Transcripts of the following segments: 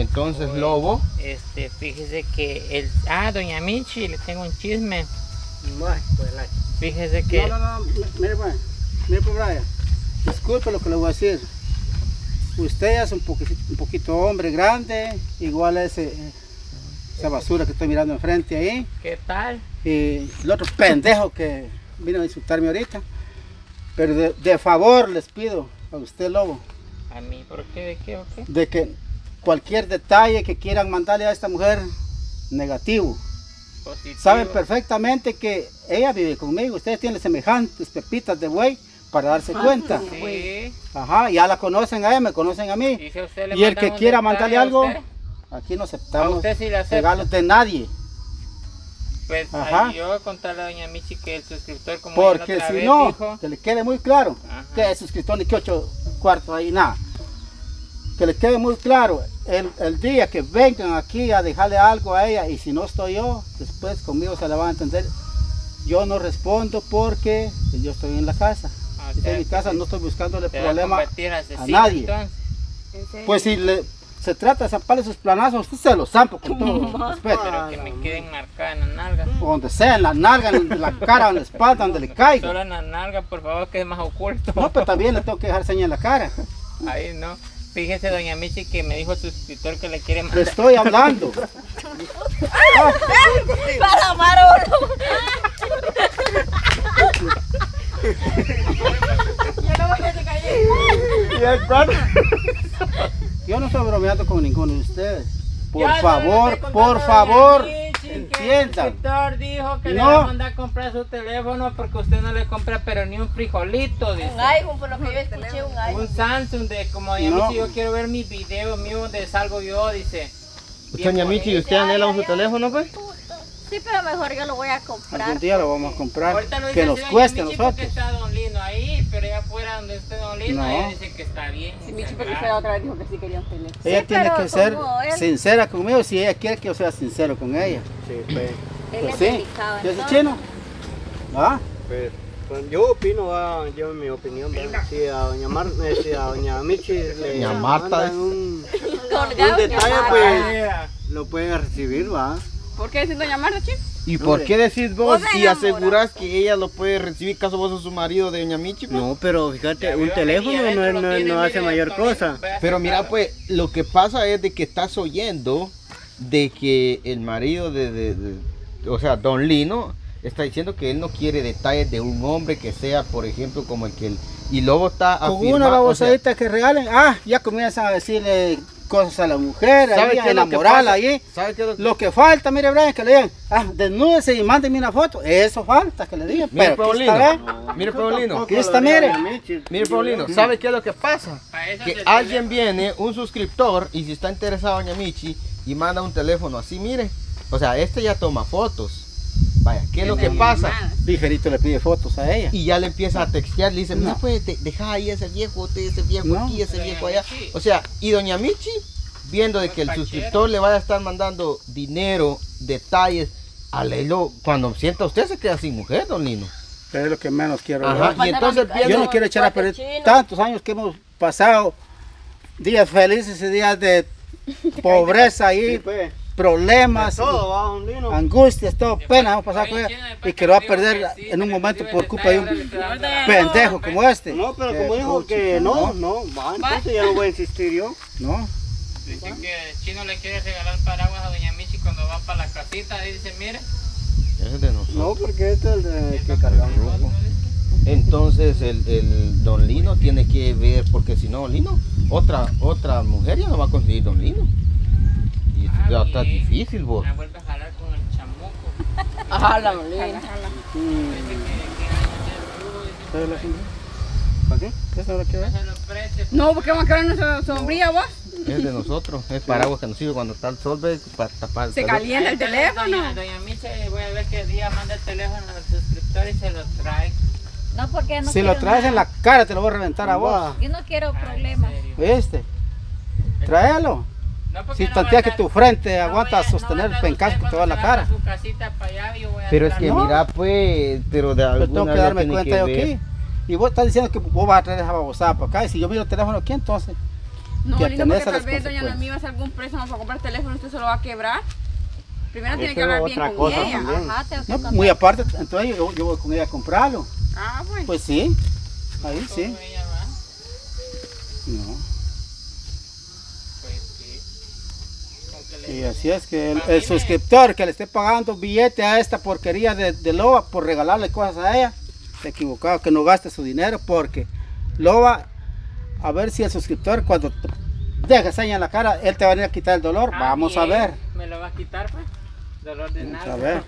Entonces, Lobo. Fíjese que doña Michi, le tengo un chisme. Pues, Fíjese que... No, mire pues Brian, disculpe lo que le voy a decir. Usted ya es un poquito hombre grande, igual a esa basura que estoy mirando enfrente ahí. ¿Qué tal? Y el otro pendejo que vino a insultarme ahorita. Pero de favor les pido a usted, Lobo. ¿A mí? ¿Por qué? ¿De qué o qué? De que cualquier detalle que quieran mandarle a esta mujer, negativo. Positivo. Saben perfectamente que ella vive conmigo. Ustedes tienen semejantes pepitas de buey para darse cuenta. Sí. Ajá, ya la conocen a ella, me conocen a mí. ¿Y si a usted le Y el mandan que un quiera detalle mandarle a algo, usted? aquí no ¿A aceptamos usted sí le acepta? regalos de nadie. Pues Ajá. yo voy a contarle a doña Michi que el suscriptor, como Porque ella la otra si vez no, dijo, que le quede muy claro, Ajá. que es suscriptor ni que 8 cuartos ahí, nada. Que le quede muy claro, el día que vengan aquí a dejarle algo a ella, y si no estoy yo, después conmigo se la van a entender. Yo no respondo porque yo estoy en la casa. o Estoy sea, en mi que casa, se- no estoy buscándole se va a problema convertir en a asesino, nadie. entonces. Pues si se trata de zamparle sus planazos, usted se los zampa con todo respeto. Pero que me queden marcadas en la nalga. O donde sea, en la nalga, en la cara, en la espalda, donde le caiga. Solo en la nalga, por favor, que es más oculto. No, pero también le tengo que dejar señas en la cara. Ahí no. Fíjese, doña Michi, que me dijo su suscriptor que le quiere Le mandar. estoy hablando. Para amar a uno. Yo no voy a caer. Yo no estoy bromeando con ninguno de ustedes. Por Ya, favor, no, no, por doña favor, Michi, que el entiendan. suscriptor dijo que le No. va a mandar a comprar su teléfono porque usted no le compra pero ni un frijolito, dice. Un iPhone, por lo que yo escuché, un Un iPhone. Samsung de como doña No. Michi, yo quiero ver mis videos míos donde salgo yo, dice. Doña Michi, ¿usted anhela su teléfono, pues? Sí, pero mejor yo lo voy a comprar. Algún día lo vamos a comprar. Ahorita lo dice Que así nos doña cueste a Michi porque nosotros. está Don Lino ahí, pero allá afuera donde esté Don Lino, No. ella dice que está bien. Sí, Michi, porque usted la otra vez dijo que sí quería un teléfono. Ella Sí, tiene pero que ser como él- sincera conmigo si ella quiere que yo sea sincero con ella. Sí, pues, Él Pues es sí. delicado. ¿Yo soy entonces. chino? ¿Ah? pues yo opino, yo mi opinión, si a doña Michi le Doña Marta, mandan un Colgado, detalle, ya. pues lo pueden recibir, va. ¿Por qué diciendo llamarla, chico? ¿Y por qué decís vos Vos te y enamoras. asegurás que ella lo puede recibir caso vos sos su marido de doña Michi? Pues? No, pero fíjate, Ya un veo que teléfono ahí adentro lo tiene, no hace mire, mayor Don cosa. Lino, vea Pero esa mira, cara. pues, lo que pasa es de que estás oyendo de que el marido o sea, Don Lino, está diciendo que él no quiere detalles de un hombre que sea, por ejemplo, como el que él... Y Lobo está Con afirmando... una o sea, babosadita que regalen, ya comienzan a decirle cosas a la mujer, ¿sabe ahí, qué a es lo que enamorarla pasa? ahí. ¿Sabe qué es lo que Lo que falta, mire Brian, que le digan, desnúdese y mándeme una foto. Eso falta que le digan. Mire, Pero aquí está, Paulino, ¿ve? mire, Paulino, Aquí está, mire. mire, Paulino, ¿sabe qué es lo que pasa? Para eso Que es el alguien viene, un suscriptor, y si está interesado doña Michi, y manda un teléfono así, mire, o sea, este ya toma fotos. Vaya, ¿qué es lo que pasa? Ligerito le pide fotos a ella. Y ya le empieza a textear, le dice, No. no pues deja ahí ese viejo, ese viejo No. aquí, ese Doña viejo allá. Michi. O sea, y doña Michi, viendo de que el Pachero. suscriptor le vaya a estar mandando dinero, detalles, a Leilo, cuando sienta usted se queda sin mujer, don Lino. Es lo que menos quiero. Ajá, ver. y entonces Yo Yo viendo, no quiero echar a perder Chino. tantos años que hemos pasado, días felices y días de pobreza ahí, pues, problemas, todo va, un lino. angustias, todo, pena hemos pasado con ella, y que lo va a perder en un momento por culpa de un pendejo como este. No, pero Que como dijo pucha, que no, va, entonces ya no voy a insistir yo. No, Dice que el chino le quiere regalar paraguas a doña Michi cuando va para la casita. Dice, mire. es de nosotros. No, porque este es el de que cargamos. Entonces el don Lino tiene que ver, porque si no, Lino, otra mujer ya no va a conseguir don Lino. Y ya está bien. difícil, vos. Me vuelve a jalar con el chamuco. Ajá, la molina. Dice que años de ¿para qué? ¿Qué es lo que no ves? se lo preste. No, porque vamos a quedar nuestra sombría, vos. Es de nosotros, es paraguas que nos sirve cuando está el sol, ve, para tapar el Se teléfono. calienta el teléfono. Doña Michi, voy a ver qué día manda el teléfono al suscriptor y se lo trae. No, porque no Si lo quiero traes en nada. la cara te lo voy a reventar a vos. Yo no quiero problemas. ¿En serio? ¿Viste? Tráelo. No, porque Si no tantea va a que estar- tu frente no aguanta vaya- no sostener va a el estar pencasco usted toda la cuando se cara. vaya a su casita para allá, yo voy a Pero es estar- que No. mira, pues, pero de Yo alguna tengo que lo darme tiene cuenta que yo ver. aquí. Y vos estás diciendo que vos vas a traer esa babosada para acá. Y si yo miro el teléfono aquí, entonces. No, que lindo, atenerse porque a las tal vez doña consecuencias. Noemí va a hacer algún préstamo para comprar teléfono, usted se lo va a quebrar. Primero tiene Eso que hablar es bien otra con cosa ella. también. Ajá, tengo que No, contar. muy aparte, entonces yo voy con ella a comprarlo. Ah, pues. Pues sí, ahí sí. ¿Cómo ella va? No. Pues sí. Con que le- Y así es que el suscriptor que le esté pagando billete a esta porquería de Loba por regalarle cosas a ella, está equivocado, que no gaste su dinero, porque Loba, a ver si el suscriptor cuando te deja seña en la cara, él te va a venir a quitar el dolor. Ah, Vamos a bien. ver. ¿Me lo va a quitar, pues? Dolor de Vamos nada. a ver.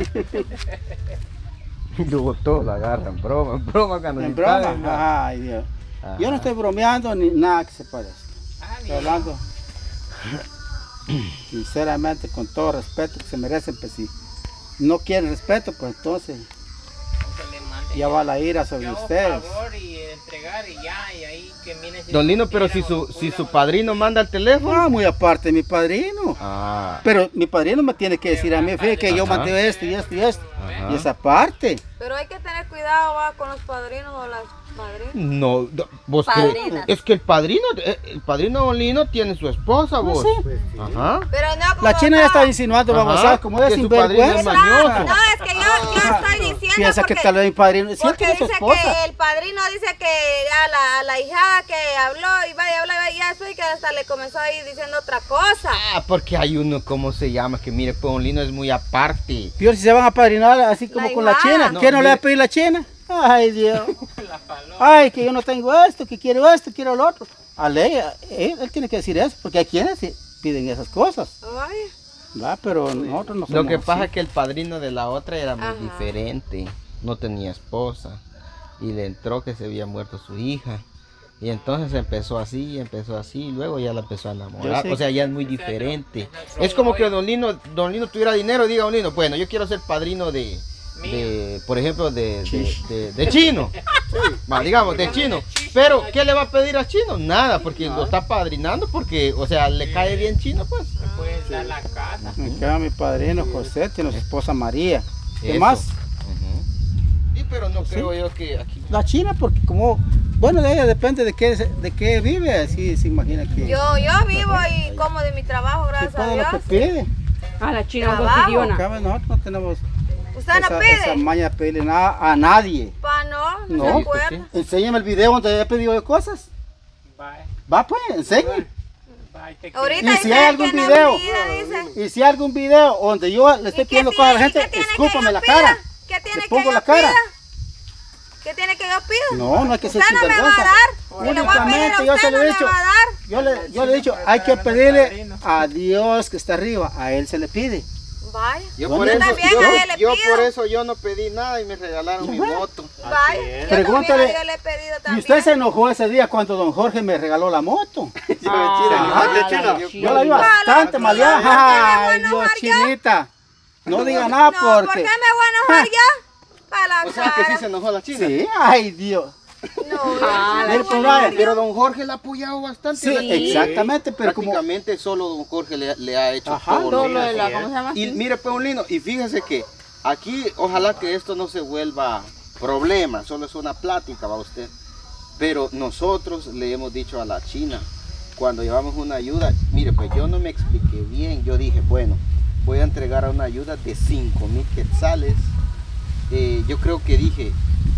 Luego todos la agarran, broma cuando En se broma. pagan, ¿no? Ay, Dios. Ajá. Yo no estoy bromeando ni nada que se parezca. Ah, Estoy bien. hablando sinceramente, con todo respeto que se merecen, pues si no quieren respeto, pues entonces Que le mande ya va la ira sobre yo hago ustedes. favor y entregar y ya, y ahí que miren si Don Lino, pero quieren si o su cuidan o no. padrino manda el teléfono. No, muy aparte de mi padrino. Ah, Pero mi padrino me tiene que decir a mí, fíjate que yo Ajá. mandé esto y esto y esto. ajá. Y esa parte. Pero hay que tener cuidado, va, con los padrinos o las madrinas. No, vos Padrinas. es que el padrino Don Lino tiene su esposa, vos. sí. Pues sí. Ajá. Pero no como La china ya no. está insinuando, Ajá, vamos a ver, como es que su padrino es sinvergüenza. mañoso. No, es que yo estoy diciendo Piensa que porque, tal vez mi padrino, es cierto porque que es su dice esposa. que el padrino dice que a la hijada que habló y vaya a hablar y ya después que hasta le comenzó a ir diciendo otra cosa. Ah, porque hay uno, ¿cómo se llama? Que mire, pues Don Lino es muy aparte. Peor si se van a padrinar así como La con la hijada. china. No, ¿Quién no le va a mire. pedir la china? Ay, Dios. La paloma. Ay, que yo no tengo esto, que quiero esto, quiero lo otro. A ley, él tiene que decir eso, porque hay quienes sí piden esas cosas. Ay, ¿Va? Pero nosotros no somos Lo que así. pasa es que el padrino de la otra era muy Ajá. diferente. No tenía esposa. Y le entró que se había muerto su hija. Y entonces empezó así, y luego ya la empezó a enamorar. Yo sé. O sea, ya es muy diferente. Es como que Don Lino tuviera dinero y diga, Don Lino, bueno, yo quiero ser padrino de por ejemplo, de Chino. Va, digamos, de Chino. Pero, ¿qué le va a pedir a Chino? Nada, porque lo está padrinando, porque, o sea, le cae bien Chino, pues. Me puedes dar la casa. Me queda mi padrino José, tiene su esposa María. ¿Qué Eso. más? Ujú. Sí, pero no Sí. creo yo que aquí. La China, porque como, bueno, de ella depende de qué vive, así se imagina que yo vivo y como de mi trabajo, que gracias a todo lo que Dios. pide. Ah, la china Trabajo. pidiona. Acá nosotros no tenemos ¿Usted no esa pide? maña de pedirle nada a nadie. Pa, no No, se pues acuerda. Enséñame el video donde he pedido yo cosas. Bye, Va pues, enséñame. bye, te Ahorita Y si dice hay algún que no video. pida, dice. Y si hay algún video donde yo le estoy ¿Y qué pidiendo cosas a la tiene- gente, qué tiene que escúpame yo la pida? cara. ¿Qué tiene Le que pongo yo la cara. pida? ¿Qué tiene que yo pido? No, no hay que ser Usted no me va a sinvergüenza. dar. Si le voy a pedir a Únicamente yo usted, se lo no he me dicho. va a dar. Yo le he dicho, hay que pedirle a Dios que está arriba, a Él se le pide. Vaya. Yo Yo por eso, también a él le yo pido. por eso yo no pedí nada y me regalaron mi moto. Vaya. Yo Pregúntale, también yo le he pedido Y también. usted se enojó ese día cuando don Jorge me regaló la moto. Yo la vi Claro, bastante claro, maleada. ¿por qué me voy a Ay, Dios, enojar yo? chinita. No diga nada No, ¿por porque... qué me voy a enojar yo? Para la O sea que sí cara. se enojó la china. Sí, ay Dios. No, Mire, pues, yo vaya. Pero don Jorge la ha apoyado bastante. Sí, exactamente, pero como... Prácticamente solo don Jorge le ha hecho Ajá. todo Todo lo lo que de la, ¿cómo se llama? Y mire, Paulino, y fíjese que aquí, ojalá que esto no se vuelva problema, solo es una plática, va usted. Pero nosotros le hemos dicho a la China, cuando llevamos una ayuda, mire, pues yo no me expliqué bien, yo dije, bueno, voy a entregar una ayuda de 5,000 quetzales. Yo creo que dije,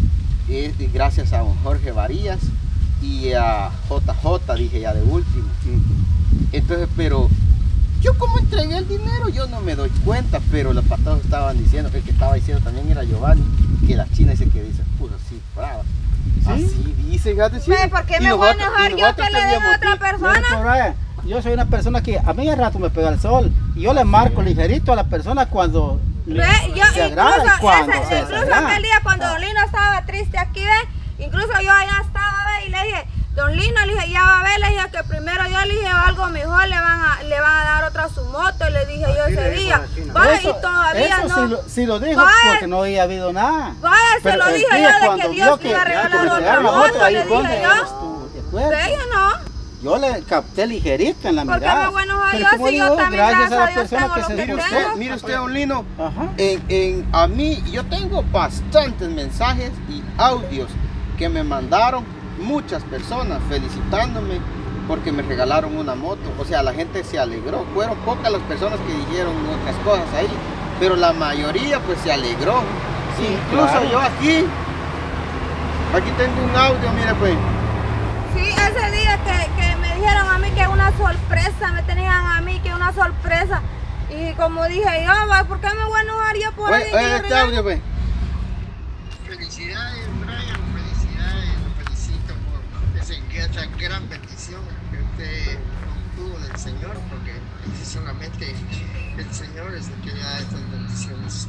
gracias a don Jorge Varías y a JJ, dije ya de último. Entonces, pero yo como entregué el dinero, yo no me doy cuenta, pero los patados estaban diciendo, el que estaba diciendo también era Giovanni, que la China dice que dice, puro así, brava. Así dice, fíjate, sí. Ve, ¿por qué me voy a enojar yo que le den a otra Mire, persona? pues, vaya, yo soy una persona que a mí al rato me pega el sol y yo le marco ligerito a la persona cuando Ve, yo se agrada y cuando se incluso desagrada. aquel día cuando Don Lino estaba triste aquí, ve, incluso yo allá estaba, ve, y le dije, Don Lino, le dije, ya va a ver, le dije que primero yo le dije algo mejor, le van a dar otra su moto, le dije yo ese día. Vaya, y todavía eso no. sí lo dijo Vaya. porque no había habido nada. Vaya, se Pero lo el dije día yo de cuando que vio Dios me iba a que regalar me otra entregaron la moto, ahí le fue donde dije él yo. estuvo de acuerdo. Ve, yo no. Yo le capté ligerito en la ¿Por qué mirada. me voy a enojar Pero yo como si yo digo, también, gracias a la gracias a Dios, persona tengo que lo se que esforzó. Mire usted, don Lino, Ajá. a mí yo tengo bastantes mensajes y audios que me mandaron muchas personas felicitándome porque me regalaron una moto. O sea, la gente se alegró. Fueron pocas las personas que dijeron otras cosas ahí, pero la mayoría pues se alegró. Sí, Incluso claro. yo aquí tengo un audio, mire pues. Sí, ese día que me dijeron a mí que una sorpresa, me tenían a mí que una sorpresa. Y como dije yo, ¿por qué me voy a enojar yo por alguien que yo Este regalo? audio pues. Felicidades, Brian, felicidades, lo felicito por esa gran bendición que usted obtuvo del Señor, porque solamente el Señor es el que le da estas bendiciones.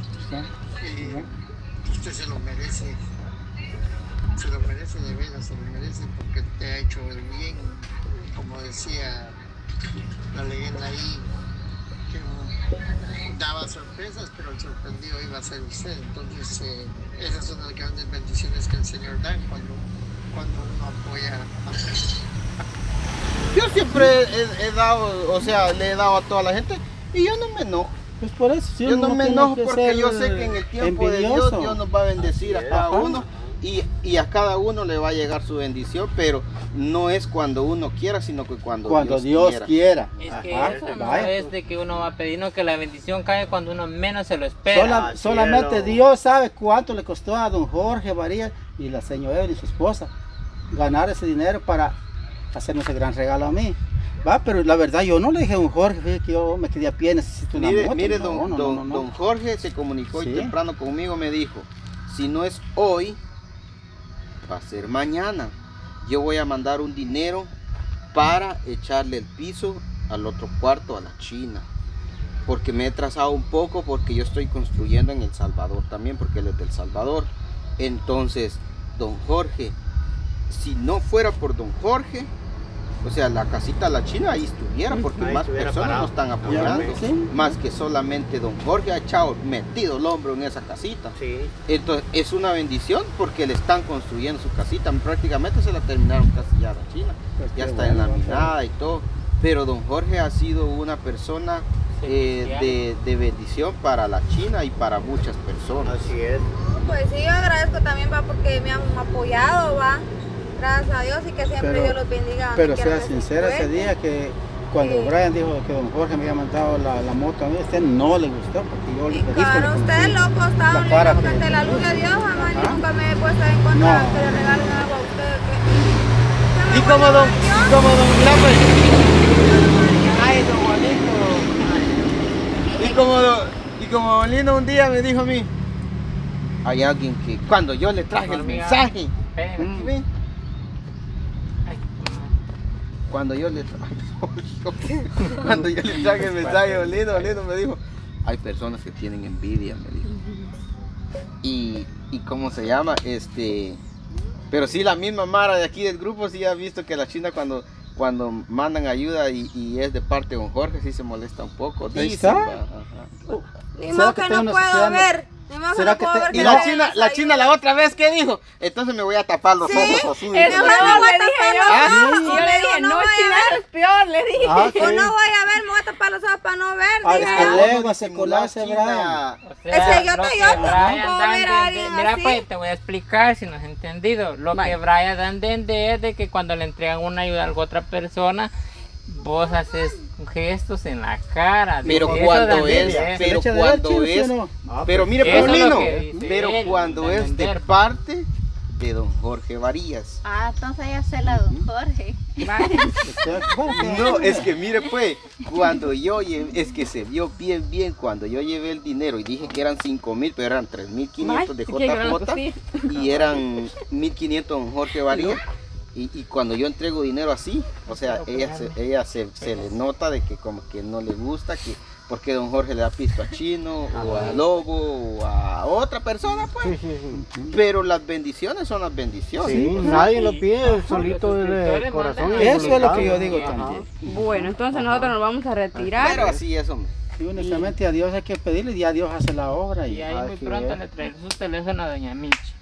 Y usted se lo merece de veras, se lo merece porque te ha hecho el bien, como decía la leyenda ahí, que daba sorpresas, pero el sorprendido iba a ser usted. Entonces esas son las grandes bendiciones que el Señor da cuando uno apoya a Cristo. Yo siempre he dado, o sea, le he dado a toda la gente y yo no me enojo. Pues por eso, sí, Yo uno no me tiene enojo que porque ser yo sé que en el tiempo de Dios, envidioso. Dios nos va a bendecir a cada Ajá. uno y a cada uno le va a llegar su bendición, pero no es cuando uno quiera, sino que cuando Dios quiera. Es que Ajá, eso no vaya. es de que uno va a pedir, no, que la bendición cae cuando uno menos se lo espera. Solamente Dios sabe cuánto le costó a don Jorge Varías y la señora Evelyn, su esposa, ganar ese dinero para hacerme ese gran regalo a mí. Va, pero la verdad yo no le dije a don Jorge, fíjate que yo me quedé a pie, necesito una moto. Mire, No, don Jorge se comunicó hoy Sí. temprano conmigo, me dijo, si no es hoy, va a ser mañana. Yo voy a mandar un dinero para echarle el piso al otro cuarto a la China. Porque me he trazado un poco, porque yo estoy construyendo en El Salvador también, porque él es del Salvador. Entonces, don Jorge, si no fuera por don Jorge, o sea, la casita La China ahí estuviera, porque Ahí más estuviera personas parado. nos están apoyando, Ya, sí. más que solamente don Jorge ha echado, metido el hombro en esa casita. Sí. Entonces, es una bendición porque le están construyendo su casita, prácticamente se la terminaron casi ya La China, Pues ya qué está bueno, enlaminada y todo, pero don Jorge ha sido una persona de bendición para La China y para muchas personas. Así es. Pues sí, yo agradezco también, va, porque me han apoyado, va. Gracias a Dios y que siempre Pero- Dios los bendiga. Pero que sea no sincera, ese descuiden. día que cuando Sí. Brian dijo que don Jorge me había mandado la moto a mí, a usted no le gustó porque yo le Y pedí que claro, le usted compré loco, está la un cara lindo, porque que- ante la luz de Dios jamás yo Ajá. nunca me he puesto en contra No. de que le regalen algo a usted. Y como don mira, pues, ay, don Juanito, y como don Lino un día me dijo a mí, hay alguien que cuando yo le traje el Amiga, mensaje, espéreme. ¿sí ven? Ay, Cuando yo le traje el mensaje a don Lino me dijo, hay personas que tienen envidia, me dijo. Y cómo se llama, pero sí, la misma Mara de aquí del grupo sí ha visto que la China cuando mandan ayuda y es de parte de don Jorge sí se molesta un poco. Ahí Dicen, está. va, ajá. Ni ¿Será modo que que tengo no necesidad puedo de- ver. Ni modo que ¿Será no que puedo te- ver. Y que la le China, desayuno. la otra vez, ¿qué dijo? Entonces me voy a tapar los ojos así. Eso No, le no voy a dije tapar yo. los Ah, ojos. Y yo O le le dije, digo, no, voy a China, ver. es peor, le dije. Ah, sí. O no voy a ver, me voy a tapar los ojos para no ver. Ah, dije es que yo. luego hace colarse, China. Brian. O Es que yo lo te- que yo no Brian puedo dan ver a alguien mira, así. pues te voy a explicar si no has entendido. Lo Vale. que Brian dan de entender es de que cuando le entregan una ayuda a alguna otra persona, vos haces gestos en la cara. Pero Eso cuando dan de es, entender. pero Echa de cuando ver, ¿sí es, o no? pero mire, Eso es lo Paulino, que dice pero él, cuando de es de vender. parte de don Jorge Varías. Ah, entonces ya sé la don Jorge. No, es que mire pues, cuando yo llevé, es que se vio bien cuando yo llevé el dinero y dije que eran 5,000, pero eran 3,500 de JJ y eran 1,500 don Jorge Varías. Y cuando yo entrego dinero así, o sea, ella se le nota de que como que no le gusta, que porque don Jorge le da pisto a Chino o a Lobo o a otra persona, pues. Pero las bendiciones son las bendiciones. Sí, nadie lo pide, solito Los el suscriptores corazón. mandan. y Eso es lo voluntad. que yo digo Ajá. también. Bueno, entonces nosotros nos vamos a retirar. Pero así es, hombre. Y únicamente a Dios hay que pedirle y ya Dios hace la obra. Y ahí muy así pronto es. le traeré su teléfono a doña Michi.